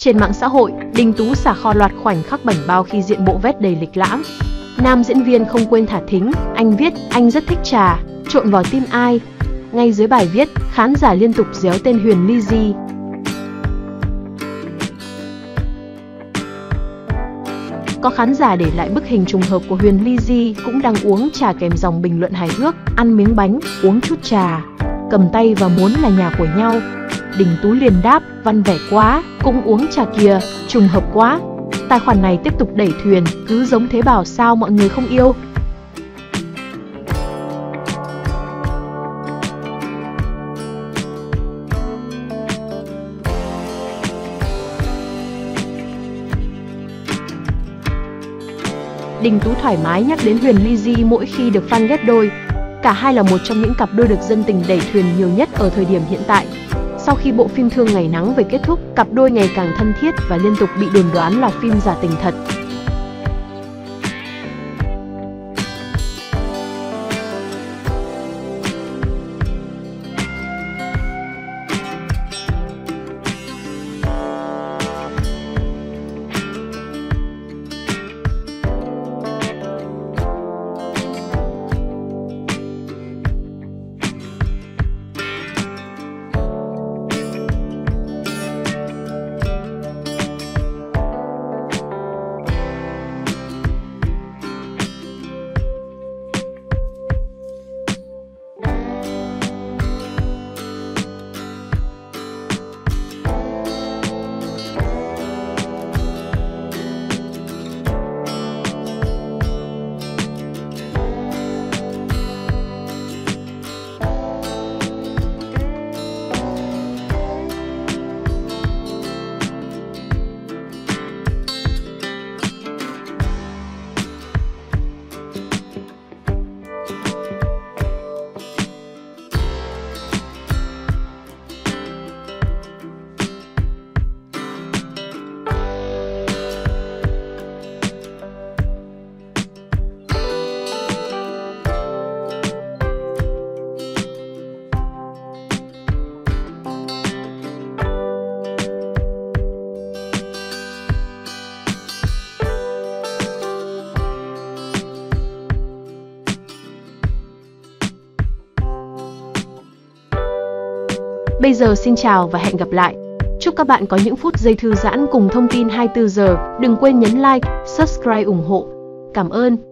Trên mạng xã hội, Đình Tú xả kho loạt khoảnh khắc bảnh bao khi diện bộ vest đầy lịch lãm. Nam diễn viên không quên thả thính, anh viết, anh rất thích trà, trộn vào tim ai. Ngay dưới bài viết, khán giả liên tục réo tên Huyền Lydy. Có khán giả để lại bức hình trùng hợp của Huyền Lydy cũng đang uống trà kèm dòng bình luận hài hước, ăn miếng bánh, uống chút trà, cầm tay và muốn là nhà của nhau. Đình Tú liền đáp, văn vẻ quá, cũng uống trà kìa, trùng hợp quá. Tài khoản này tiếp tục đẩy thuyền, cứ giống thế bảo sao mọi người không yêu. Đình Tú thoải mái nhắc đến Huyền Lydy mỗi khi được fan ghép đôi. Cả hai là một trong những cặp đôi được dân tình đẩy thuyền nhiều nhất ở thời điểm hiện tại. Sau khi bộ phim Thương Ngày Nắng về kết thúc, cặp đôi ngày càng thân thiết và liên tục bị đồn đoán là phim giả tình thật. Bây giờ xin chào và hẹn gặp lại. Chúc các bạn có những phút giây thư giãn cùng thông tin 24 giờ. Đừng quên nhấn like, subscribe ủng hộ. Cảm ơn.